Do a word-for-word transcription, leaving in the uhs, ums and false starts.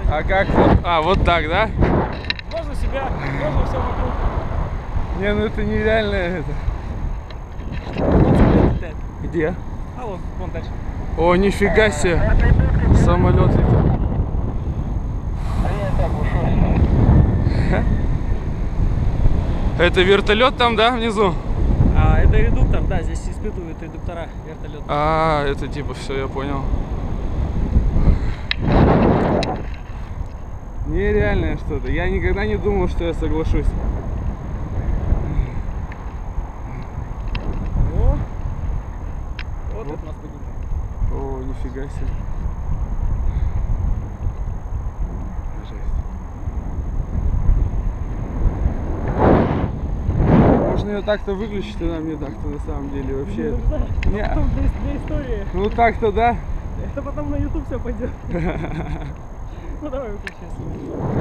А как вот? А, вот так, да? Можно себя, можно все вокруг. Не, ну это нереально это. Где? А вон, вон дальше. О, нифига себе. Самолет летит. Это вертолет там, да, внизу? А, это редуктор, да, здесь испытывают редуктора вертолета. А, это типа все, я понял. Нереальное что-то. Я никогда не думал, что я соглашусь. О, вот это нас поднимает. О, нифига себе. Можно ее так-то выключить, она мне так-то на самом деле вообще. Ну, да. Не. А потом для, для истории. Ну так-то да. Это потом на YouTube все пойдет. Ну давай выключи.